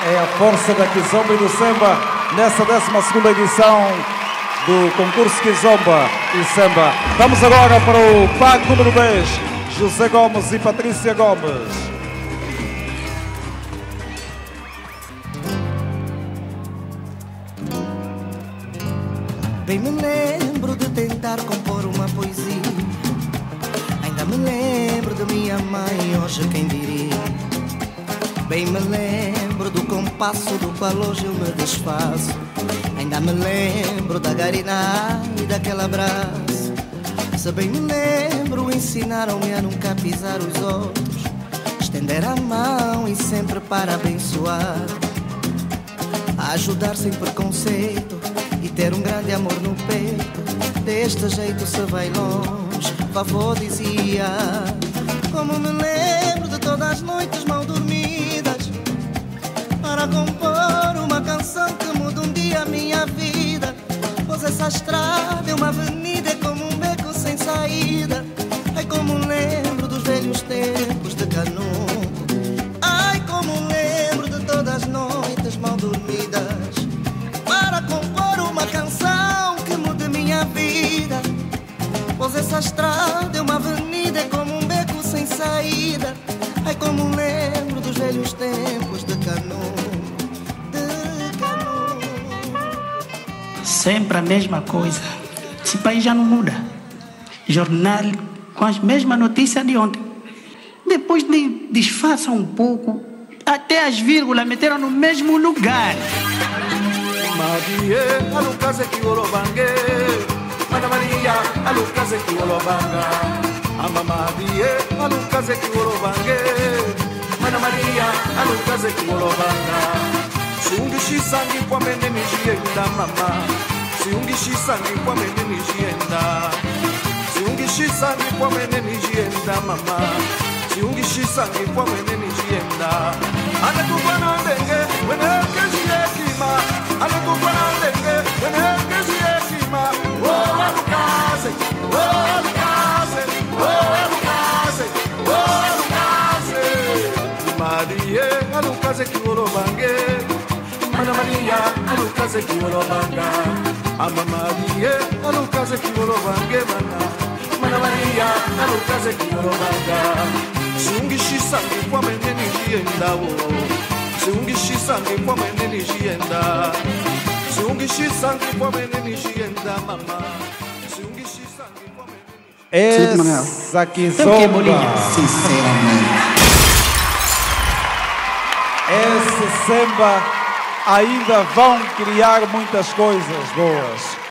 É a força da Kizomba e do Semba nessa 12ª edição do concurso Kizomba e Semba. Vamos agora para o PAC número 10, José Gomes e Patrícia Gomes. Bem me lembro de tentar compor uma poesia. Ainda me lembro de minha mãe, hoje quem diria. Bem me lembro do compasso do qual hoje eu me desfaço. Ainda me lembro da garina e daquele abraço. Se bem me lembro, ensinaram-me a nunca pisar os outros, estender a mão e sempre para abençoar, a ajudar sem preconceito e ter um grande amor no peito. Deste jeito se vai longe, vovô dizia. Como me lembro de todas as noites mal dormidas para compor uma canção que muda um dia a minha vida. Pois essa estrada é uma avenida, é como um beco sem saída. Ai, como lembro dos velhos tempos de Canuco. Ai, como lembro de todas as noites mal dormidas para compor uma canção que mude minha vida. Pois essa estrada é uma avenida, é como um beco sem saída. Ai, como lembro dos velhos tempos de Canuco. Sempre a mesma coisa. Esse país já não muda. Jornal com as mesmas notícias de ontem. Depois disfarçam um pouco, até as vírgulas meteram no mesmo lugar. Maria, a Lucas que Olobangue, Mana Maria, a Lucas que Olobanga, Ama Maria, a Lucas que Olobangue, Mana Maria, a Lucas que Olobanga. Siungishi sangi kwa mene nijienda mama, siungishi sangi kwa mene nijienda, siungishi sangi kwa mene nijienda mama, siungishi sangi kwa mene nijienda. Ane kubana ndenge, wene kezi ekima, ane kubana ndenge, wene kezi ekima. Oh alukaze, oh alukaze, oh alukaze, oh alukaze. Maria, alukaze kiwolobange. Mana Maria, alukaze kiwolobanga. Ama Maria, alukaze kiwolobange mana. Mana Maria, alukaze kiwolobanga. Siungishi sangi kwa mene nijienda wo. Siungishi sangi kwa mene nijienda. Siungishi sangi kwa mene nijienda mama. Siungishi sangi kwa mene nijienda. Essa Kizomba. Sinceramente. Esse Semba ainda vão criar muitas coisas boas.